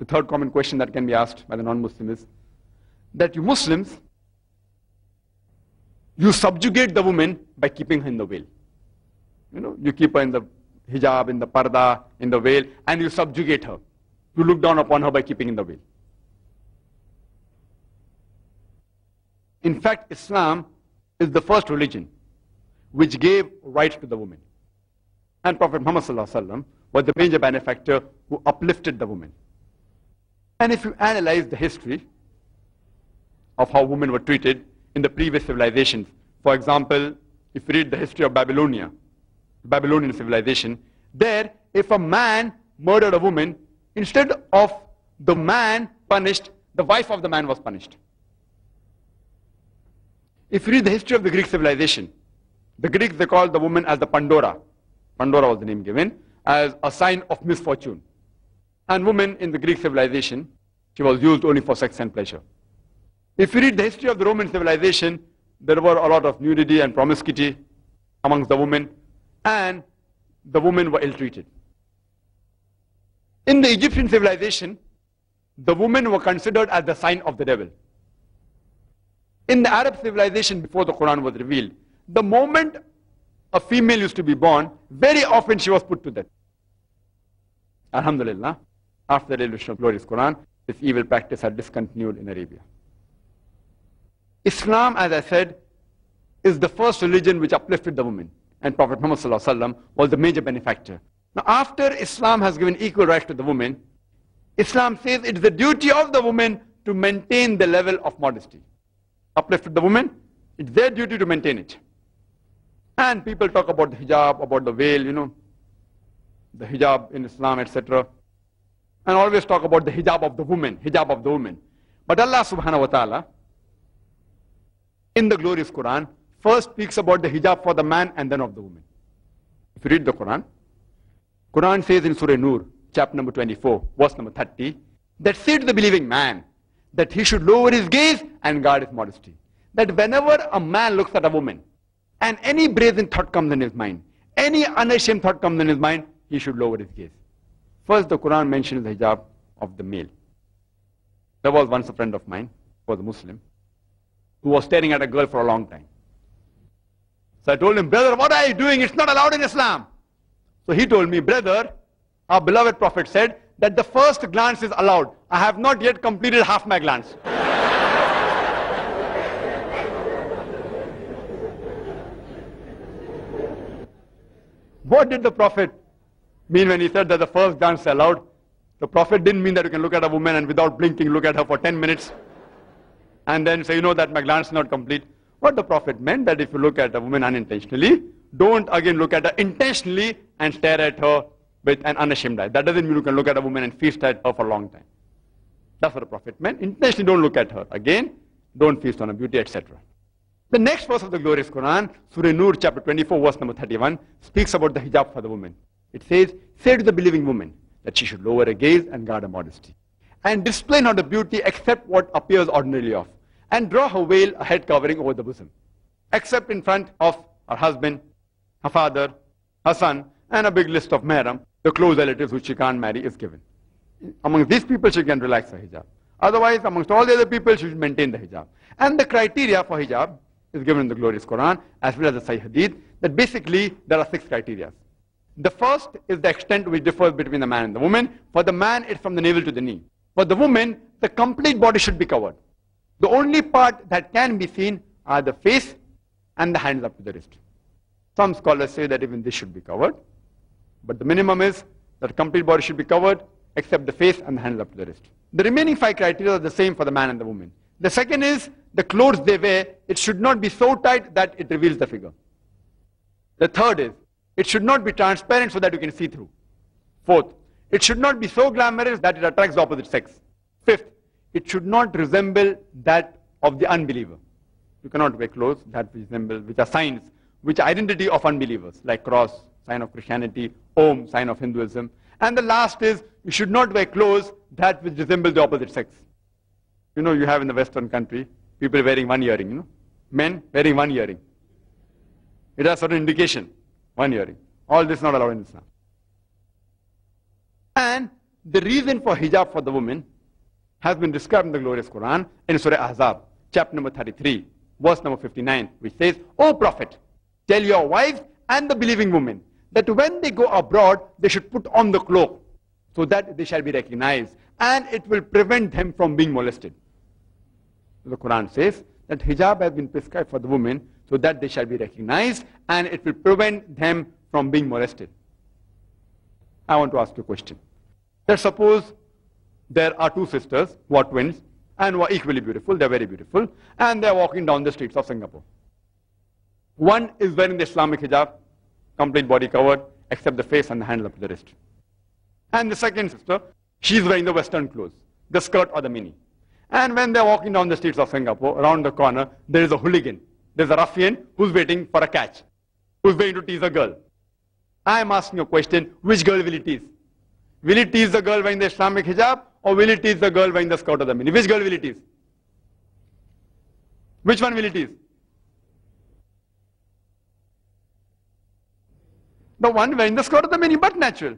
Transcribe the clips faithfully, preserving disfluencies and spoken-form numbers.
third common question that can be asked by the non-Muslim is that you Muslims, you subjugate the woman by keeping her in the veil. You know, you keep her in the hijab, in the parda, in the veil, and you subjugate her. You look down upon her by keeping in the veil. In fact, Islam is the first religion which gave rights to the woman. And Prophet Muhammad sallallahu alaihi wasallam was the major benefactor who uplifted the woman. And if you analyze the history of how women were treated in the previous civilizations, for example, if you read the history of Babylonia, Babylonian Civilization, there, if a man murdered a woman, instead of the man punished, the wife of the man was punished. If you read the history of the Greek civilization, the Greeks, they called the woman as the Pandora. Pandora was the name given, as a sign of misfortune. And woman in the Greek civilization, she was used only for sex and pleasure. If you read the history of the Roman civilization, there were a lot of nudity and promiscuity amongst the women, and the women were ill-treated. In the Egyptian civilization, the women were considered as the sign of the devil. In the Arab civilization, before the Quran was revealed, the moment a female used to be born, very often she was put to death. Alhamdulillah, after the revelation of glorious Quran, this evil practice had discontinued in Arabia. Islam, as I said, is the first religion which uplifted the woman. And Prophet Muhammad sallallahu alaihi wasallam was the major benefactor. Now, after Islam has given equal rights to the woman, Islam says it is the duty of the woman to maintain the level of modesty. Uplifted the woman, it's their duty to maintain it. And people talk about the hijab, about the veil, you know, the hijab in Islam, et cetera. And always talk about the hijab of the woman, hijab of the woman. But Allah subhanahu wa ta'ala, in the glorious Quran, first speaks about the hijab for the man and then of the woman. If you read the Quran, Quran says in Surah Nur, chapter number twenty-four, verse number thirty, that say to the believing man that he should lower his gaze and guard his modesty. That whenever a man looks at a woman and any brazen thought comes in his mind, any unashamed thought comes in his mind, he should lower his gaze. First, the Quran mentions the hijab of the male. There was once a friend of mine, who was a Muslim, who was staring at a girl for a long time. So I told him, brother, what are you doing? It's not allowed in Islam. So he told me, brother, our beloved Prophet said that the first glance is allowed. I have not yet completed half my glance. What did the Prophet mean when he said that the first glance is allowed? The Prophet didn't mean that you can look at a woman and without blinking look at her for ten minutes and then say, you know that my glance is not complete. What the Prophet meant that if you look at a woman unintentionally, don't again look at her intentionally and stare at her with an unashamed eye. That doesn't mean you can look at a woman and feast at her for a long time. That's what the Prophet meant. Intentionally don't look at her. Again, don't feast on her beauty, et cetera. The next verse of the glorious Quran, Surah Nur, chapter twenty-four, verse number thirty-one, speaks about the hijab for the woman. It says, say to the believing woman that she should lower her gaze and guard her modesty, and display not the beauty except what appears ordinarily of, and draw her veil, a head covering over the bosom, except in front of her husband, her father, her son, and a big list of mahram, the close relatives which she can't marry is given. Among these people she can relax her hijab. Otherwise, amongst all the other people, she should maintain the hijab. And the criteria for hijab is given in the glorious Quran, as well as the Sahih Hadith, that basically there are six criteria. The first is the extent which differs between the man and the woman. For the man, it's from the navel to the knee. For the woman, the complete body should be covered. The only part that can be seen are the face and the hands up to the wrist. Some scholars say that even this should be covered. But the minimum is that the complete body should be covered, except the face and the hands up to the wrist. The remaining five criteria are the same for the man and the woman. The second is the clothes they wear, it should not be so tight that it reveals the figure. The third is, it should not be transparent so that you can see through. Fourth, it should not be so glamorous that it attracts the opposite sex. Fifth, it should not resemble that of the unbeliever. You cannot wear clothes that resemble, which are signs, which are identity of unbelievers, like cross, sign of Christianity, Om, sign of Hinduism. And the last is, you should not wear clothes that which resemble the opposite sex. You know, you have in the Western country, people wearing one earring, you know. Men wearing one earring. It has certain indication, one earring. All this is not allowed in Islam. And the reason for hijab for the woman has been described in the glorious Quran in Surah HIJAAB, chapter number thirty-three, verse number fifty-nine, which says, O Prophet, tell your wives and the believing women that when they go abroad, they should put on the cloak so that they shall be recognized, and it will prevent them from being molested. The Quran says that hijab has been prescribed for the women so that they shall be recognized, and it will prevent them from being molested. I want to ask you a question. Let's suppose there are two sisters who are twins and who are equally beautiful, they're very beautiful, and they're walking down the streets of Singapore. One is wearing the Islamic hijab, complete body covered, except the face and the handle up to the wrist. And the second sister, she's wearing the Western clothes, the skirt or the mini. And when they're walking down the streets of Singapore, around the corner, there is a hooligan. There's a ruffian who's waiting for a catch, who's going to tease a girl. I'm asking you a question, which girl will he tease? Will he tease the girl wearing the Islamic hijab, or will he tease the girl wearing the skirt or the mini? Which girl will he tease? Which one will he tease? The one wearing the skirt or the mini, but natural.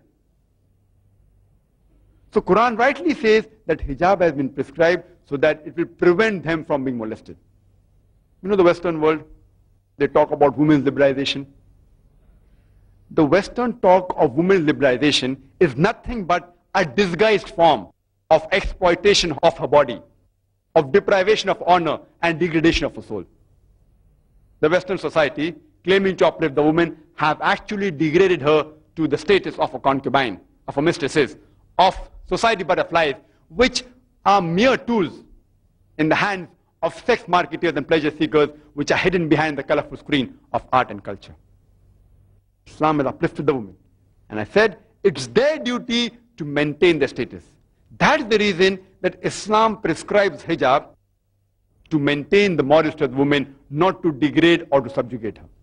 So Quran rightly says that hijab has been prescribed so that it will prevent them from being molested. You know the Western world, they talk about women's liberalization. The Western talk of women's liberalization is nothing but a disguised form of exploitation of her body, of deprivation of honor and degradation of her soul. The Western society, claiming to uplift the woman, have actually degraded her to the status of a concubine, of a mistresses, of society butterflies, which are mere tools in the hands of sex marketers and pleasure seekers, which are hidden behind the colorful screen of art and culture. Islam has uplifted the woman. And I said, it's their duty to maintain their status. That's the reason that Islam prescribes hijab, to maintain the modesty of the woman, not to degrade or to subjugate her.